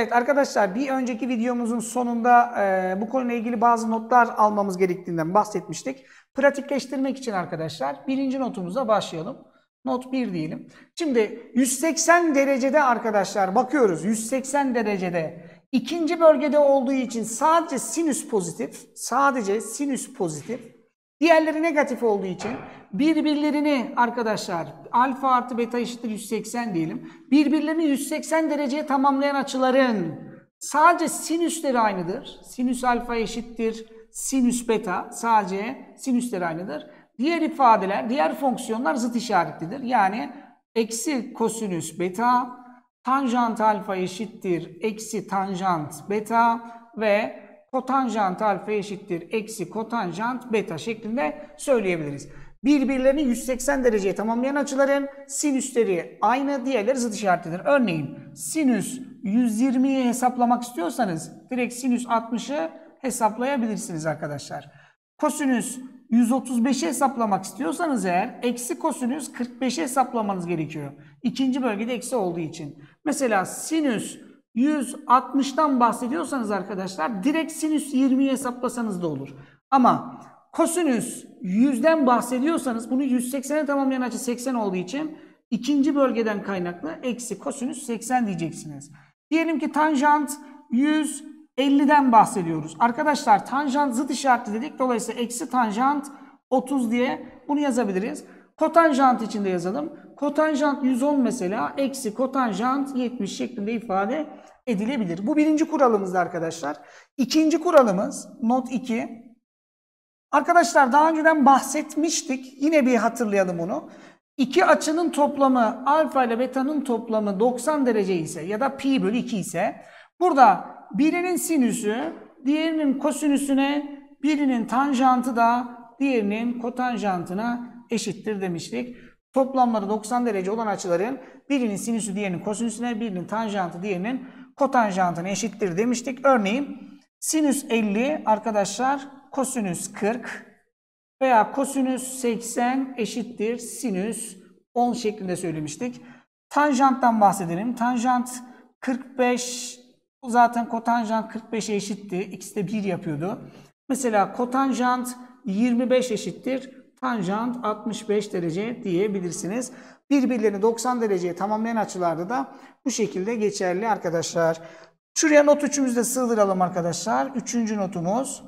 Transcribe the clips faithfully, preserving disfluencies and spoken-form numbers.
Evet arkadaşlar, bir önceki videomuzun sonunda e, bu konuyla ilgili bazı notlar almamız gerektiğinden bahsetmiştik. Pratikleştirmek için arkadaşlar birinci notumuza başlayalım. Not bir diyelim. Şimdi yüz seksen derecede arkadaşlar bakıyoruz. yüz seksen derecede ikinci bölgede olduğu için sadece sinüs pozitif. Sadece sinüs pozitif. Diğerleri negatif olduğu için birbirlerini arkadaşlar alfa artı beta eşittir yüz seksen diyelim. Birbirlerini yüz seksen dereceye tamamlayan açıların sadece sinüsleri aynıdır. Sinüs alfa eşittir sinüs beta, sadece sinüsleri aynıdır. Diğer ifadeler, diğer fonksiyonlar zıt işaretlidir. Yani eksi kosinüs beta, tanjant alfa eşittir eksi tanjant beta ve kotanjant alfa eşittir eksi kotanjant beta şeklinde söyleyebiliriz. Birbirlerini yüz seksen dereceye tamamlayan açıların sinüsleri aynı, diğerleri zıt işaretlidir. Örneğin sinüs yüz yirmiyi hesaplamak istiyorsanız direkt sinüs altmışı hesaplayabilirsiniz arkadaşlar. Kosinüs yüz otuz beşi hesaplamak istiyorsanız eğer eksi kosinüs kırk beşi hesaplamanız gerekiyor. İkinci bölgede eksi olduğu için. Mesela sinüs yüz altmıştan bahsediyorsanız arkadaşlar direkt sinüs yirmiyi hesaplasanız da olur. Ama kosinüs yüzden bahsediyorsanız bunu yüz seksene tamamlayan açı seksen olduğu için ikinci bölgeden kaynaklı eksi kosinüs seksen diyeceksiniz. Diyelim ki tanjant yüz elliden bahsediyoruz. Arkadaşlar tanjant zıt işaretli dedik. Dolayısıyla eksi tanjant otuz diye bunu yazabiliriz. Kotanjant için de yazalım. Kotanjant yüz on mesela eksi kotanjant yetmiş şeklinde ifade edilebilir. Bu birinci kuralımızdı arkadaşlar. İkinci kuralımız not iki. Arkadaşlar daha önceden bahsetmiştik. Yine bir hatırlayalım onu. İki açının toplamı alfa ile beta'nın toplamı doksan derece ise ya da pi bölü iki ise burada birinin sinüsü diğerinin kosinüsüne, birinin tanjantı da diğerinin kotanjantına eşittir demiştik. Toplamları doksan derece olan açıların birinin sinüsü diğerinin kosinüsüne, birinin tanjantı diğerinin kotanjantına eşittir demiştik. Örneğin sinüs elli arkadaşlar kosinüs kırk veya kosinüs seksen eşittir sinüs on şeklinde söylemiştik. Tanjanttan bahsedelim. Tanjant kırk beş, zaten kotanjant kırk beşe eşitti. İkisi de bir yapıyordu. Mesela kotanjant yirmi beş eşittir tanjant altmış beş derece diyebilirsiniz. Birbirlerini doksan dereceye tamamlayan açılarda da bu şekilde geçerli arkadaşlar. Şuraya not üçümüzü de sığdıralım arkadaşlar. Üçüncü notumuz.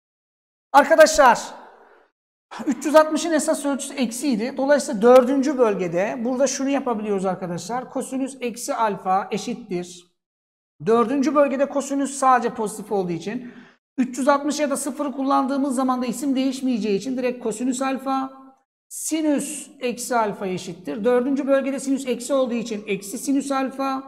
Arkadaşlar üç yüz altmışın esas ölçüsü eksiydi. Dolayısıyla dördüncü bölgede burada şunu yapabiliyoruz arkadaşlar. Kosinüs eksi alfa eşittir. Dördüncü bölgede kosinüs sadece pozitif olduğu için üç yüz altmış ya da sıfırı kullandığımız zaman da isim değişmeyeceği için direkt kosinüs alfa, sinüs eksi alfa eşittir. Dördüncü bölgede sinüs eksi olduğu için eksi sinüs alfa,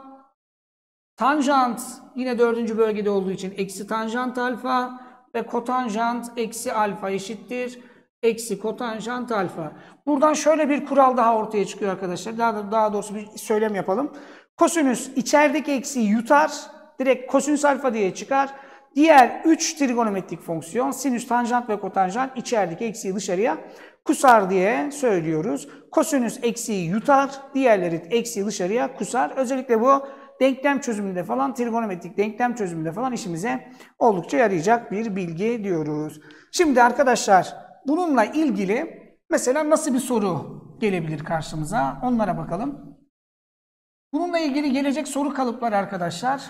tanjant yine dördüncü bölgede olduğu için eksi tanjant alfa ve kotanjant eksi alfa eşittir eksi kotanjant alfa. Buradan şöyle bir kural daha ortaya çıkıyor arkadaşlar. Daha, daha doğrusu bir söylem yapalım. Kosinüs içerideki eksiği yutar. Direkt kosinüs alfa diye çıkar. Diğer üç trigonometrik fonksiyon sinüs, tanjant ve kotanjant içerideki eksiği dışarıya kusar diye söylüyoruz. Kosinüs eksiği yutar. Diğerleri eksiği dışarıya kusar. Özellikle bu denklem çözümünde falan, trigonometrik denklem çözümünde falan işimize oldukça yarayacak bir bilgi diyoruz. Şimdi arkadaşlar bununla ilgili mesela nasıl bir soru gelebilir karşımıza? Onlara bakalım. Bununla ilgili gelecek soru kalıpları arkadaşlar.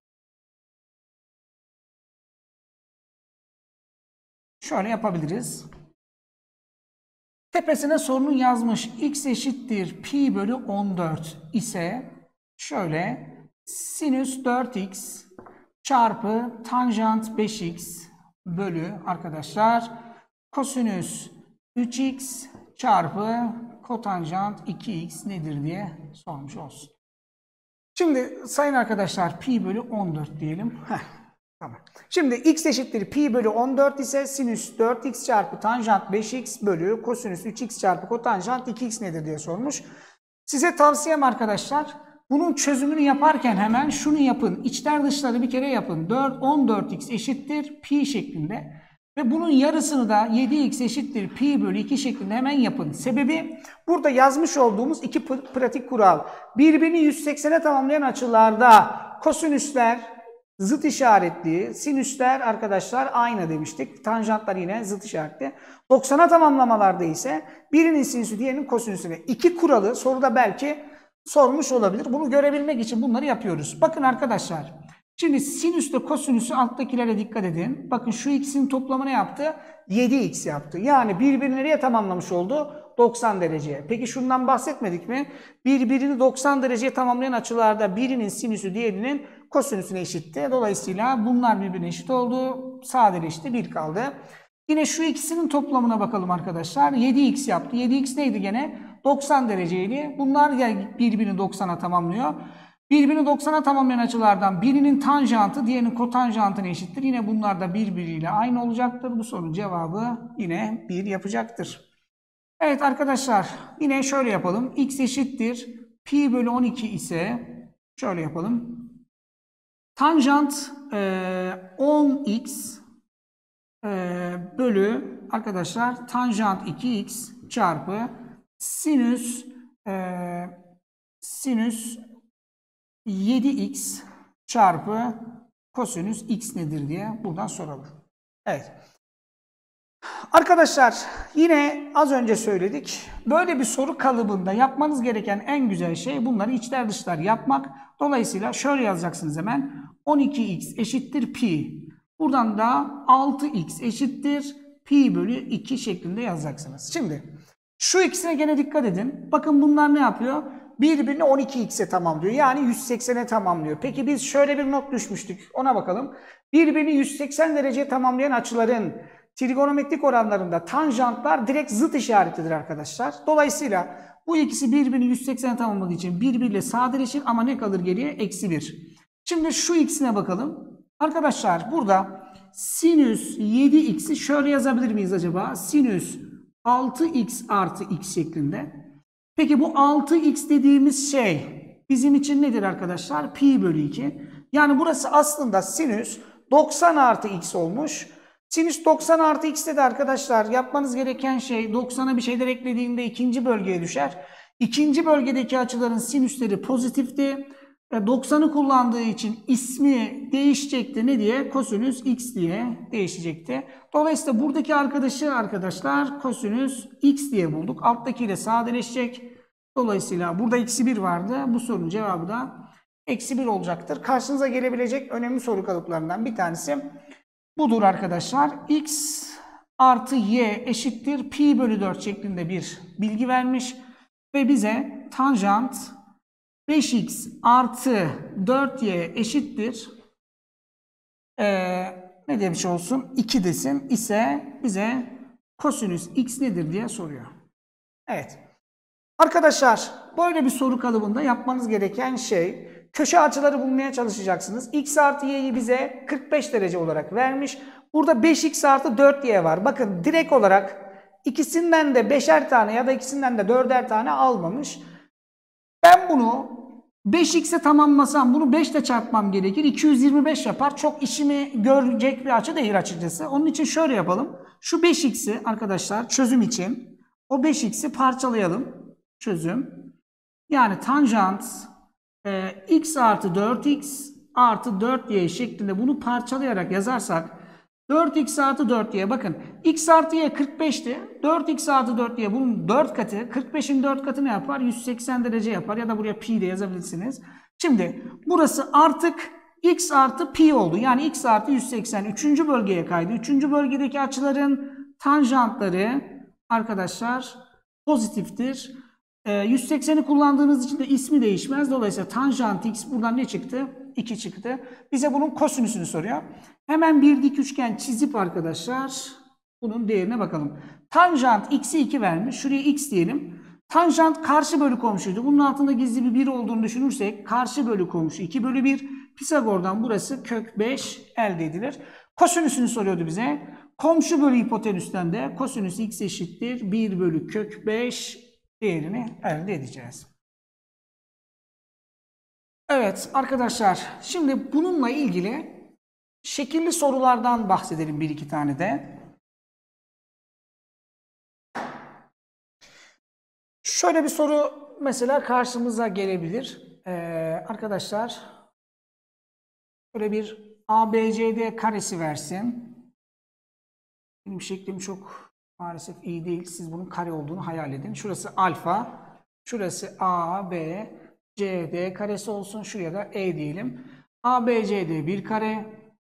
Şöyle yapabiliriz. Tepesine sorunu yazmış. X eşittir pi bölü on dört ise şöyle sinüs dört x çarpı tanjant beş x bölü arkadaşlar kosinüs üç x çarpı kotanjant iki x nedir diye sormuş olsun. Şimdi sayın arkadaşlar pi bölü on dört diyelim. Heh, tamam. Şimdi x eşittir pi bölü on dört ise sinüs dört x çarpı tanjant beş x bölü kosinüs üç x çarpı kotanjant iki x nedir diye sormuş. Size tavsiyem arkadaşlar bunun çözümünü yaparken hemen şunu yapın. İçler dışları bir kere yapın. on dört x eşittir pi şeklinde. Ve bunun yarısını da yedi x eşittir pi bölü iki şeklinde hemen yapın. Sebebi burada yazmış olduğumuz iki pratik kural. Birbirini yüz seksene tamamlayan açılarda kosinüsler zıt işaretli, sinüsler arkadaşlar aynı demiştik. Tanjantlar yine zıt işaretli. doksana tamamlamalarda ise birinin sinüsü diğerinin kosinüsü. İki kuralı soruda belki sormuş olabilir. Bunu görebilmek için bunları yapıyoruz. Bakın arkadaşlar. Şimdi sinüsle kosinüsü alttakilere dikkat edin. Bakın şu ikisinin toplamı ne yaptı? yedi x yaptı. Yani birbirini nereye tamamlamış oldu? doksan dereceye. Peki şundan bahsetmedik mi? Birbirini doksan dereceye tamamlayan açılarda birinin sinüsü diğerinin kosinüsüne eşitti. Dolayısıyla bunlar birbirine eşit oldu. Sadeleşti. bir kaldı. Yine şu ikisinin toplamına bakalım arkadaşlar. yedi x yaptı. yedi x neydi gene? doksan dereceydi. Bunlar ya birbirini doksana tamamlıyor. Birbirini doksana tamamlayan açılardan birinin tanjantı diğerinin kotanjantına eşittir. Yine bunlar da birbiriyle aynı olacaktır. Bu sorunun cevabı yine bir yapacaktır. Evet arkadaşlar yine şöyle yapalım. X eşittir pi bölü on iki ise şöyle yapalım. Tanjant e, on x e, bölü arkadaşlar tanjant iki x çarpı sinüs e, sinüs yedi x çarpı kosinüs x nedir diye buradan soralım. Evet. Arkadaşlar yine az önce söyledik. Böyle bir soru kalıbında yapmanız gereken en güzel şey bunları içler dışlar yapmak. Dolayısıyla şöyle yazacaksınız hemen. on iki x eşittir pi. Buradan da altı x eşittir pi bölü iki şeklinde yazacaksınız. Şimdi şu ikisine gene dikkat edin. Bakın bunlar ne yapıyor? Birbirini on iki x'e tamamlıyor. Yani yüz seksene tamamlıyor. Peki biz şöyle bir not düşmüştük. Ona bakalım. Birbirini yüz seksen dereceye tamamlayan açıların trigonometrik oranlarında tanjantlar direkt zıt işaretlidir arkadaşlar. Dolayısıyla bu ikisi birbirini yüz seksene tamamladığı için birbiriyle sadeleşir ama ne kalır geriye? Eksi bir. Şimdi şu ikisine bakalım. Arkadaşlar burada sinüs yedi x'i şöyle yazabilir miyiz acaba? Sinüs altı x artı x şeklinde. Peki bu altı x dediğimiz şey bizim için nedir arkadaşlar? Pi bölü iki. Yani burası aslında sinüs doksan artı x olmuş. Sinüs doksan artı x'te de arkadaşlar yapmanız gereken şey doksana bir şeyler eklediğinde ikinci bölgeye düşer. İkinci bölgedeki açıların sinüsleri pozitifti. doksanı kullandığı için ismi değişecekti. Ne diye? Kosinüs x diye değişecekti. Dolayısıyla buradaki arkadaşı arkadaşlar kosinüs x diye bulduk. Alttakiyle sadeleşecek. Dolayısıyla burada eksi bir vardı. Bu sorunun cevabı da eksi bir olacaktır. Karşınıza gelebilecek önemli soru kalıplarından bir tanesi budur arkadaşlar. X artı y eşittir pi bölü dört şeklinde bir bilgi vermiş. Ve bize tanjant beş x artı dört y eşittir ee, ne demiş olsun? iki desin ise bize kosinüs x nedir diye soruyor. Evet. Arkadaşlar böyle bir soru kalıbında yapmanız gereken şey köşe açıları bulmaya çalışacaksınız. X artı y'yi bize kırk beş derece olarak vermiş. Burada beş x artı dört y var. Bakın direkt olarak ikisinden de beşer tane ya da ikisinden de dörder tane almamış. Ben bunu beş x'e tamamlasam bunu beş ile çarpmam gerekir. iki yüz yirmi beş yapar. Çok işimi görecek bir açı değil açıkçası. Onun için şöyle yapalım. Şu beş x'i arkadaşlar çözüm için o beş x'i parçalayalım. Çözüm. Yani tanjant e, x artı dört x artı dört y şeklinde bunu parçalayarak yazarsak dört x artı dört y bakın x artı y kırk beşti. dört x artı dört y bunun dört katı. kırk beşin dört katı ne yapar? yüz seksen derece yapar ya da buraya pi de yazabilirsiniz. Şimdi burası artık x artı pi oldu. Yani x artı yüz seksen üçüncü bölgeye kaydı. üçüncü bölgedeki açıların tanjantları arkadaşlar pozitiftir. yüz sekseni kullandığınız için de ismi değişmez. Dolayısıyla tanjant x buradan ne çıktı? iki çıktı. Bize bunun kosinüsünü soruyor. Hemen bir dik üçgen çizip arkadaşlar bunun değerine bakalım. Tanjant x'i iki vermiş. Şuraya x diyelim. Tanjant karşı bölü komşuydu. Bunun altında gizli bir bir olduğunu düşünürsek karşı bölü komşu iki bölü bir. Pisagor'dan burası kök beş elde edilir. Kosinüsünü soruyordu bize. Komşu bölü hipotenüsten de kosinüs x eşittir bir bölü kök beş değerini elde edeceğiz. Evet arkadaşlar şimdi bununla ilgili şekilli sorulardan bahsedelim bir iki tane de. Şöyle bir soru mesela karşımıza gelebilir. Ee, arkadaşlar Böyle bir A B C D karesi versin. Benim şeklim çok maalesef iyi değil. Siz bunun kare olduğunu hayal edin. Şurası alfa. Şurası A, B, C, D karesi olsun. Şuraya da E diyelim. A, B, C, D bir kare.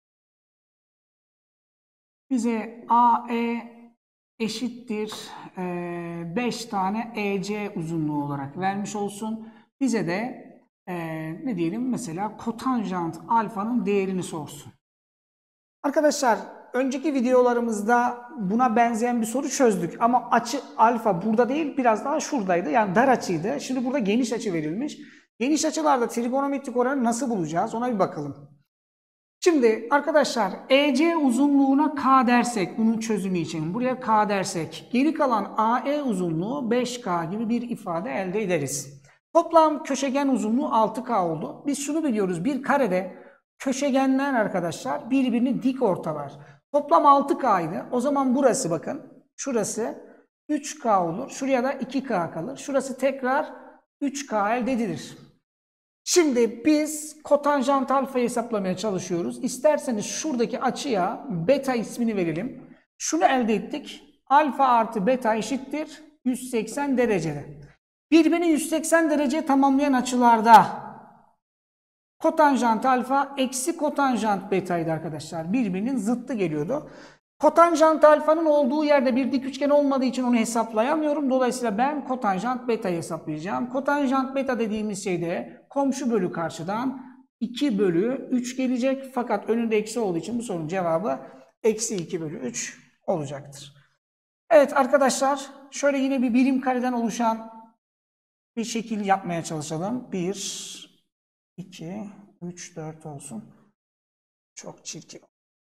Bize A, E eşittir beş tane E C uzunluğu olarak vermiş olsun. Bize de e, ne diyelim mesela kotanjant alfanın değerini sorsun. Arkadaşlar önceki videolarımızda buna benzeyen bir soru çözdük ama açı alfa burada değil biraz daha şuradaydı, yani dar açıydı. Şimdi burada geniş açı verilmiş. Geniş açılarda trigonometrik oranı nasıl bulacağız ona bir bakalım. Şimdi arkadaşlar E C uzunluğuna K dersek bunun çözümü için buraya K dersek geri kalan A E uzunluğu beş K gibi bir ifade elde ederiz. Toplam köşegen uzunluğu altı K oldu. Biz şunu biliyoruz, bir karede köşegenler arkadaşlar birbirini dik ortalar. Toplam altı K'ydı. O zaman burası bakın şurası üç K olur. Şuraya da iki K kalır. Şurası tekrar üç K elde edilir. Şimdi biz kotanjant alfayı hesaplamaya çalışıyoruz. İsterseniz şuradaki açıya beta ismini verelim. Şunu elde ettik. Alfa artı beta eşittir yüz seksen derecede. Birbirini yüz seksen derece tamamlayan açılarda kotanjant alfa eksi kotanjant betaydı arkadaşlar. Birbirinin zıttı geliyordu. Kotanjant alfanın olduğu yerde bir dik üçgen olmadığı için onu hesaplayamıyorum. Dolayısıyla ben kotanjant beta'yı hesaplayacağım. Kotanjant beta dediğimiz şeyde komşu bölü karşıdan iki bölü üç gelecek. Fakat önünde eksi olduğu için bu sorunun cevabı eksi iki bölü üç olacaktır. Evet arkadaşlar şöyle yine bir birim kareden oluşan bir şekil yapmaya çalışalım. bir, iki, üç, dört olsun. Çok çirkin.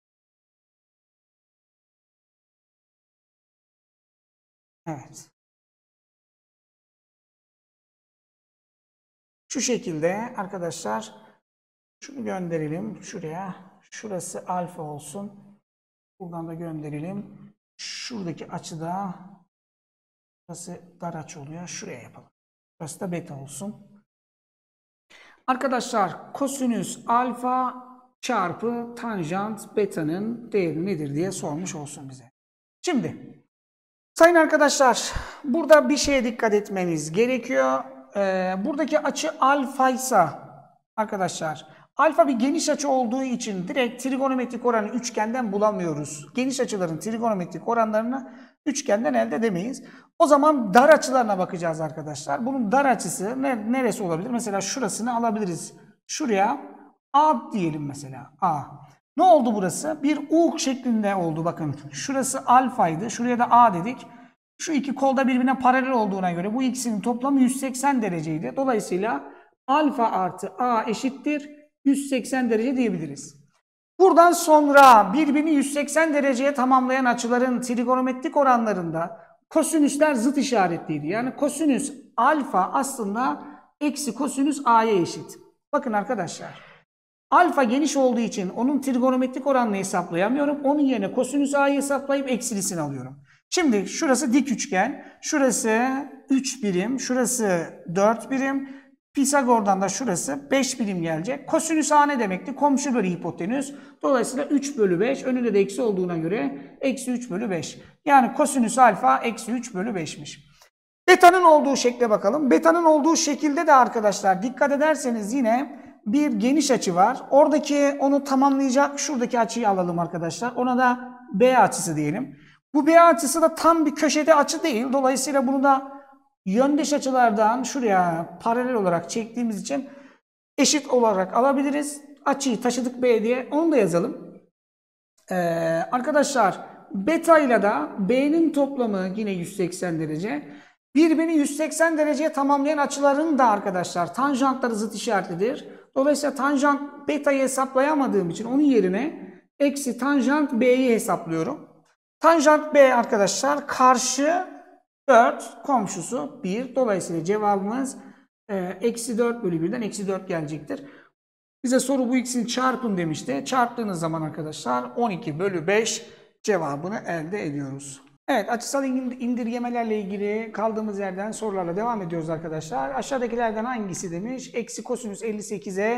Evet. Şu şekilde arkadaşlar şunu gönderelim şuraya. Şurası alfa olsun. Buradan da gönderelim. Şuradaki açıda burası dar açı oluyor. Şuraya yapalım. Burası da beta olsun. Arkadaşlar kosinüs alfa çarpı tanjant beta'nın değeri nedir diye sormuş olsun bize. Şimdi sayın arkadaşlar burada bir şeye dikkat etmeniz gerekiyor. Ee, buradaki açı alfaysa arkadaşlar alfa bir geniş açı olduğu için direkt trigonometrik oranı üçgenden bulamıyoruz. Geniş açıların trigonometrik oranlarını üçgenden elde edemeyiz. O zaman dar açılarına bakacağız arkadaşlar. Bunun dar açısı ne, neresi olabilir? Mesela şurasını alabiliriz. Şuraya A diyelim mesela. A. Ne oldu burası? Bir U şeklinde oldu bakın. Şurası alfaydı. Şuraya da A dedik. Şu iki kolda birbirine paralel olduğuna göre bu ikisinin toplamı yüz seksen dereceydi. Dolayısıyla alfa artı A eşittir yüz seksen derece diyebiliriz. Buradan sonra birbirini yüz seksen dereceye tamamlayan açıların trigonometrik oranlarında kosinüsler zıt işaretliydi. Yani kosinüs alfa aslında eksi kosinüs A'ya eşit. Bakın arkadaşlar. Alfa geniş olduğu için onun trigonometrik oranını hesaplayamıyorum. Onun yerine kosinüs A'yı hesaplayıp eksilisini alıyorum. Şimdi şurası dik üçgen. Şurası üç birim. Şurası dört birim. Pisagor'dan da şurası beş birim gelecek. Kosinüs A ne demekti? Komşu bölü hipotenüs. Dolayısıyla üç bölü beş. Önünde de eksi olduğuna göre eksi üç bölü beş. Yani kosinüs alfa eksi üç bölü beş'miş. Beta'nın olduğu şekle bakalım. Beta'nın olduğu şekilde de arkadaşlar dikkat ederseniz yine bir geniş açı var. Oradaki onu tamamlayacak şuradaki açıyı alalım arkadaşlar. Ona da B açısı diyelim. Bu B açısı da tam bir köşede açı değil. Dolayısıyla bunu da yöndeş açılardan şuraya paralel olarak çektiğimiz için eşit olarak alabiliriz. Açıyı taşıdık B diye. Onu da yazalım. Ee, arkadaşlar beta ile de B'nin toplamı yine yüz seksen derece. Birbirini yüz seksen dereceye tamamlayan açıların da arkadaşlar tanjantları zıt işaretlidir. Dolayısıyla tanjant beta'yı hesaplayamadığım için onun yerine eksi tanjant B'yi hesaplıyorum. Tanjant B arkadaşlar karşı dört, komşusu bir. Dolayısıyla cevabımız e, eksi dört bölü bir'den eksi dört gelecektir. Bize soru bu ikisini çarpın demişti. Çarptığınız zaman arkadaşlar on iki bölü beş cevabını elde ediyoruz. Evet, açısal indirgemelerle ilgili kaldığımız yerden sorularla devam ediyoruz arkadaşlar. Aşağıdakilerden hangisi demiş? Eksi kosinüs elli sekize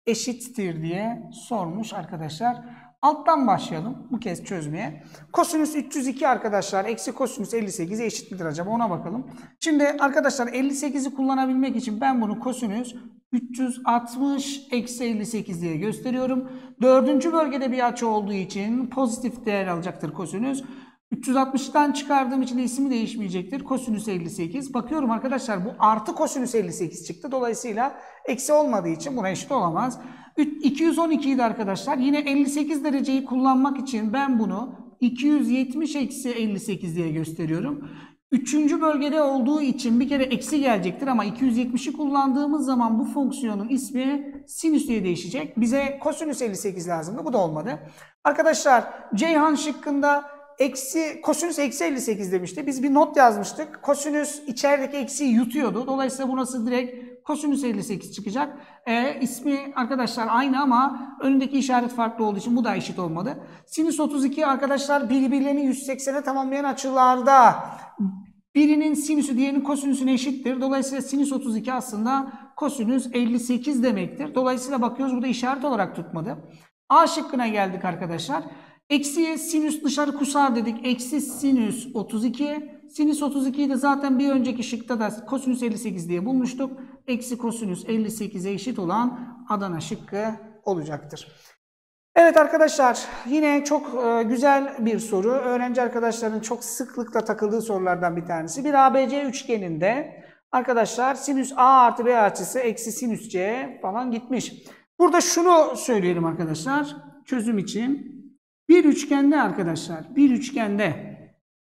eşittir diye sormuş arkadaşlar. Alttan başlayalım bu kez çözmeye. Kosinüs üç yüz iki arkadaşlar eksi kosinüs elli sekize eşit midir acaba, ona bakalım. Şimdi arkadaşlar elli sekizi kullanabilmek için ben bunu kosinüs üç yüz altmış eksi elli sekiz diye gösteriyorum. Dördüncü bölgede bir açı olduğu için pozitif değer alacaktır kosinüs. üç yüz altmıştan çıkardığım için de ismi değişmeyecektir. Kosinüs elli sekiz. Bakıyorum arkadaşlar bu artı kosinüs elli sekiz çıktı. Dolayısıyla eksi olmadığı için buna eşit olamaz. iki yüz on iki idi arkadaşlar. Yine elli sekiz dereceyi kullanmak için ben bunu iki yüz yetmiş eksi elli sekiz diye gösteriyorum. Üçüncü bölgede olduğu için bir kere eksi gelecektir ama iki yüz yetmişi kullandığımız zaman bu fonksiyonun ismi sinüs diye değişecek. Bize kosinüs elli sekiz lazımdı. Bu da olmadı. Arkadaşlar Ceyhan şıkkında eksi kosinüs eksi elli sekiz demişti. Biz bir not yazmıştık. Kosinüs içerideki eksiyi yutuyordu. Dolayısıyla burası direkt kosinüs elli sekiz çıkacak. E, ismi arkadaşlar aynı ama önündeki işaret farklı olduğu için bu da eşit olmadı. Sinüs otuz iki arkadaşlar birbirlerini yüz seksene tamamlayan açılarda birinin sinüsü diğerinin kosinüsüne eşittir. Dolayısıyla sinüs otuz iki aslında kosinüs elli sekiz demektir. Dolayısıyla bakıyoruz burada işaret olarak tutmadı. A şıkkına geldik arkadaşlar. Eksi sinüs dışarı kusar dedik. Eksi sinüs otuz iki. Sinüs otuz ikiyi de zaten bir önceki şıkta da kosinüs elli sekiz diye bulmuştuk. Eksi kosinüs elli sekize eşit olan Adana şıkkı olacaktır. Evet arkadaşlar, yine çok e, güzel bir soru. Öğrenci arkadaşların çok sıklıkla takıldığı sorulardan bir tanesi. Bir A B C üçgeninde arkadaşlar sinüs A artı B açısı eksi sinüs C falan gitmiş. Burada şunu söyleyelim arkadaşlar çözüm için. Bir üçgende arkadaşlar, bir üçgende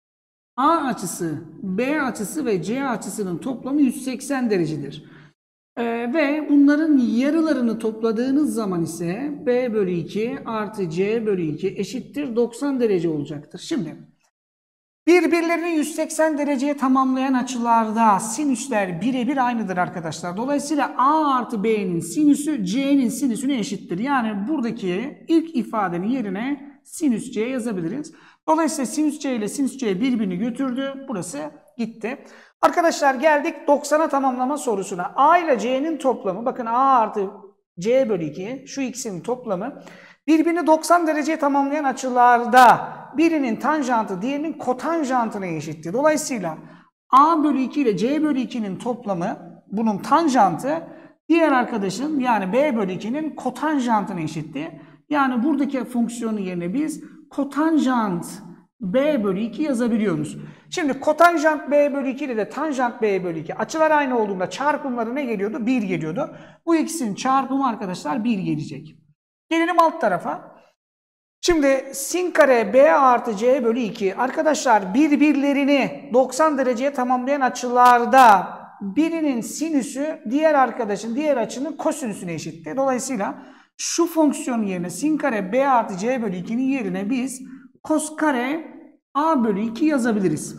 A açısı, B açısı ve C açısının toplamı yüz seksen derecedir. Ee, ve bunların yarılarını topladığınız zaman ise B bölü iki artı C bölü iki eşittir doksan derece olacaktır. Şimdi birbirlerini yüz seksen dereceye tamamlayan açılarda sinüsler birebir aynıdır arkadaşlar. Dolayısıyla A artı B'nin sinüsü C'nin sinüsüne eşittir. Yani buradaki ilk ifadenin yerine sinüs C yazabiliriz. Dolayısıyla sinüs C ile sinüs C birbirini götürdü. Burası gitti. Arkadaşlar geldik doksana tamamlama sorusuna. A ile C'nin toplamı, bakın A artı C bölü iki, şu ikisinin toplamı birbirini doksan dereceye tamamlayan açılarda birinin tanjantı diğerinin kotanjantına eşitti. Dolayısıyla A bölü iki ile C bölü ikinin toplamı, bunun tanjantı diğer arkadaşın yani B bölü ikinin kotanjantına eşitti. Yani buradaki fonksiyonun yerine biz kotanjant B bölü iki yazabiliyoruz. Şimdi kotanjant B bölü iki ile de tanjant B bölü iki açılar aynı olduğunda çarpımları ne geliyordu? bir geliyordu. Bu ikisinin çarpımı arkadaşlar bir gelecek. Gelelim alt tarafa. Şimdi sin kare B artı C bölü iki arkadaşlar birbirlerini doksan dereceye tamamlayan açılarda birinin sinüsü diğer arkadaşın diğer açının kosinüsüne eşitti. Dolayısıyla şu fonksiyonun yerine sin kare B artı C bölü ikinin yerine biz kos kare A bölü iki yazabiliriz.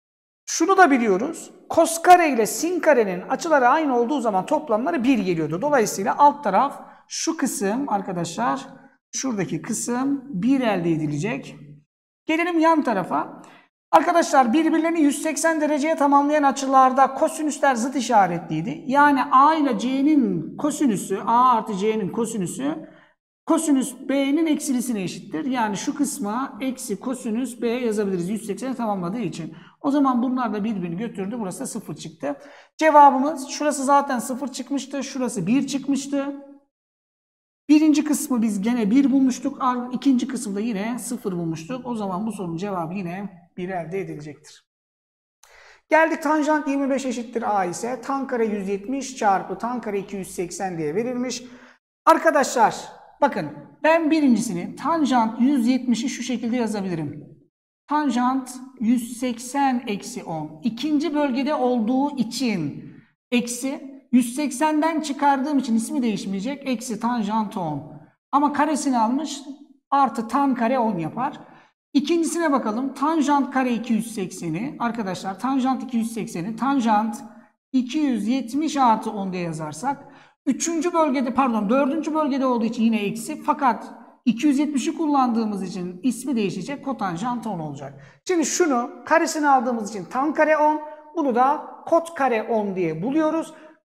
Şunu da biliyoruz. Kos kare ile sin karenin açıları aynı olduğu zaman toplamları bir geliyordu. Dolayısıyla alt taraf şu kısım arkadaşlar, şuradaki kısım bir elde edilecek. Gelelim yan tarafa. Arkadaşlar birbirlerini yüz seksen dereceye tamamlayan açılarda kosinüsler zıt işaretliydi. Yani A ile C'nin kosinüsü, A artı C'nin kosinüsü kosinüs B'nin eksilisine eşittir. Yani şu kısma eksi kosinüs B yazabiliriz yüz sekseni tamamladığı için. O zaman bunlar da birbirini götürdü. Burası da sıfır çıktı. Cevabımız şurası zaten sıfır çıkmıştı. Şurası bir çıkmıştı. Birinci kısmı biz gene bir bulmuştuk. İkinci kısımda yine sıfır bulmuştuk. O zaman bu sorunun cevabı yine bir elde edilecektir. Geldik tanjant yirmi beş eşittir A ise tan kare yüz yetmiş çarpı tan kare iki yüz seksen diye verilmiş. Arkadaşlar bakın ben birincisini tanjant yüz yetmişi şu şekilde yazabilirim. Tanjant yüz seksen eksi on. İkinci bölgede olduğu için eksi yüz seksenden çıkardığım için ismi değişmeyecek. Eksi tanjant on. Ama karesini almış artı tan kare on yapar. İkincisine bakalım. Tanjant kare iki yüz sekseni. Arkadaşlar tanjant iki yüz sekseni. Tanjant iki yüz yetmiş artı on diye yazarsak. Üçüncü bölgede pardon dördüncü bölgede olduğu için yine eksi. Fakat iki yüz yetmişi kullandığımız için ismi değişecek. Kotanjant on olacak. Şimdi şunu karesini aldığımız için tan kare on. Bunu da kot kare on diye buluyoruz.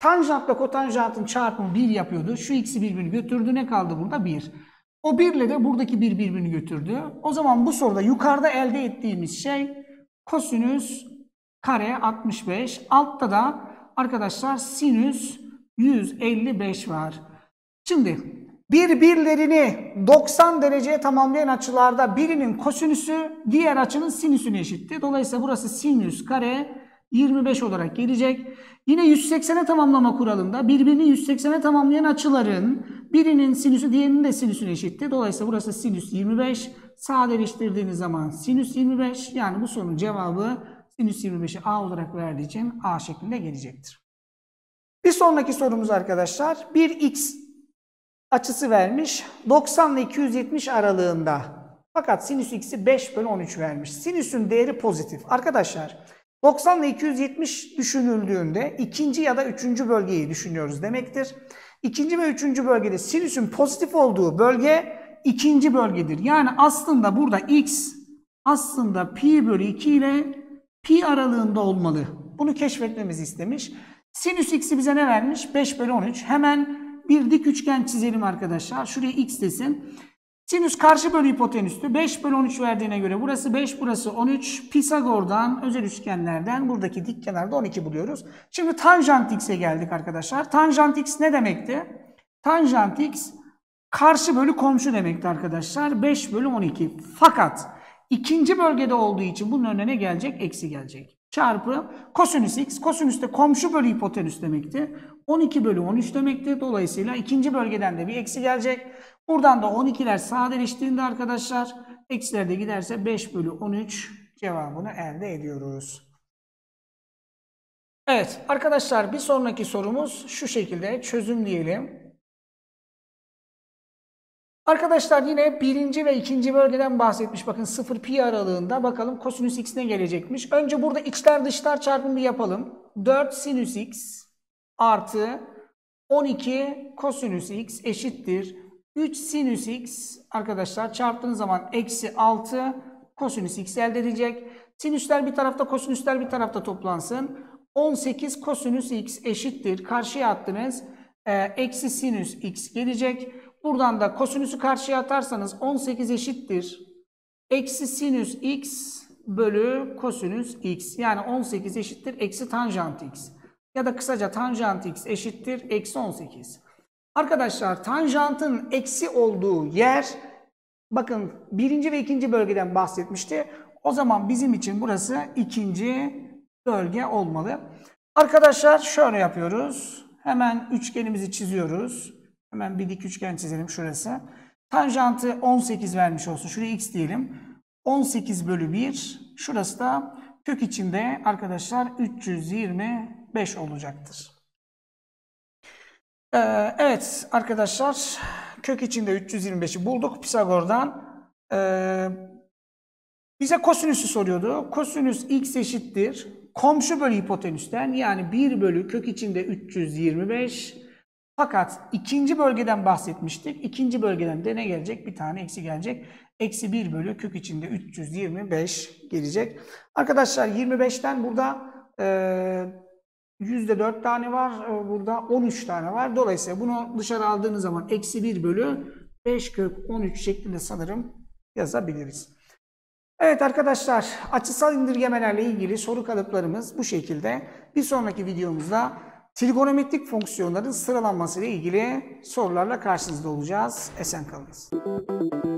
Tanjantla kotanjantın çarpımı bir yapıyordu. Şu ikisi birbirini götürdü. Ne kaldı burada? bir. O bir ile de buradaki bir birbirini götürdü. O zaman bu soruda yukarıda elde ettiğimiz şey kosinüs kare altmış beş. Altta da arkadaşlar sinüs yüz elli beş var. Şimdi birbirlerini doksan dereceye tamamlayan açılarda birinin kosinüsü diğer açının sinüsüne eşitti. Dolayısıyla burası sinüs kare yirmi beş olarak gelecek. Yine yüz seksene tamamlama kuralında birbirini yüz seksene tamamlayan açıların birinin sinüsü diğerinin de sinüsüne eşitti. Dolayısıyla burası sinüs yirmi beş. Sadeleştirdiğiniz zaman sinüs yirmi beş. Yani bu sorunun cevabı sinüs yirmi beşi A olarak verdiği için A şeklinde gelecektir. Bir sonraki sorumuz arkadaşlar bir x açısı vermiş doksan ile iki yüz yetmiş aralığında. Fakat sinüs x'i beş bölü on üç vermiş. Sinüsün değeri pozitif. Arkadaşlar doksan ile iki yüz yetmiş düşünüldüğünde ikinci ya da üçüncü bölgeyi düşünüyoruz demektir. İkinci ve üçüncü bölgede sinüsün pozitif olduğu bölge ikinci bölgedir. Yani aslında burada x aslında pi bölü iki ile pi aralığında olmalı. Bunu keşfetmemizi istemiş. Sinüs x'i bize ne vermiş? beş bölü on üç. Hemen bir dik üçgen çizelim arkadaşlar. Şuraya x desin. Sinüs karşı bölü hipotenüstü. beş bölü on üç verdiğine göre burası beş, burası on üç. Pisagor'dan, özel üçgenlerden buradaki dik kenarda on iki buluyoruz. Şimdi tanjant x'e geldik arkadaşlar. Tanjant x ne demekti? Tanjant x karşı bölü komşu demekti arkadaşlar. beş bölü on iki. Fakat ikinci bölgede olduğu için bunun önüne ne gelecek? Eksi gelecek. Çarpı kosinüs x. Kosinüs de komşu bölü hipotenüs demekti. on iki bölü on üç demekti. Dolayısıyla ikinci bölgeden de bir eksi gelecek. Buradan da on ikiler sadeleştiğinde arkadaşlar eksiler de giderse beş bölü on üç cevabını elde ediyoruz. Evet arkadaşlar bir sonraki sorumuz şu şekilde çözümleyelim. Arkadaşlar yine birinci ve ikinci bölgeden bahsetmiş. Bakın sıfır pi aralığında bakalım kosinüs x ne gelecekmiş. Önce burada içler dışlar çarpımı yapalım. dört sinüs x artı on iki kosinüs x eşittir. üç sinüs x arkadaşlar çarptığınız zaman eksi altı kosinüs x elde edecek. Sinüsler bir tarafta, kosinüsler bir tarafta toplansın. on sekiz kosinüs x eşittir. Karşıya attınız. E, eksi sinüs x gelecek. Buradan da kosinüsü karşıya atarsanız on sekiz eşittir. Eksi sinüs x bölü kosinüs x. Yani on sekiz eşittir. Eksi tanjant x. Ya da kısaca tanjant x eşittir. Eksi on sekiz. Arkadaşlar tanjantın eksi olduğu yer, bakın birinci ve ikinci bölgeden bahsetmişti. O zaman bizim için burası ikinci bölge olmalı. Arkadaşlar şöyle yapıyoruz. Hemen üçgenimizi çiziyoruz. Hemen bir dik üçgen çizelim şurası. Tanjantı on sekiz vermiş olsun. Şuraya x diyelim. on sekiz bölü bir. Şurası da kök içinde arkadaşlar üç yüz yirmi beş olacaktır. Ee, evet arkadaşlar kök içinde üç yüz yirmi beşi bulduk Pisagor'dan. Ee, bize kosinüsü soruyordu. Kosinüs x eşittir. Komşu bölü hipotenüsten yani bir bölü kök içinde üç yüz yirmi beş. Fakat ikinci bölgeden bahsetmiştik. İkinci bölgeden de ne gelecek? Bir tane eksi gelecek. Eksi bir bölü kök içinde üç yüz yirmi beş gelecek. Arkadaşlar yirmi beşten burada e, yüzde dört tane var. E, burada on üç tane var. Dolayısıyla bunu dışarı aldığınız zaman eksi bir bölü beş kök on üç şeklinde sanırım yazabiliriz. Evet arkadaşlar açısal indirgemelerle ilgili soru kalıplarımız bu şekilde. Bir sonraki videomuzda trigonometrik fonksiyonların sıralanması ile ilgili sorularla karşınızda olacağız. Esen kalınız.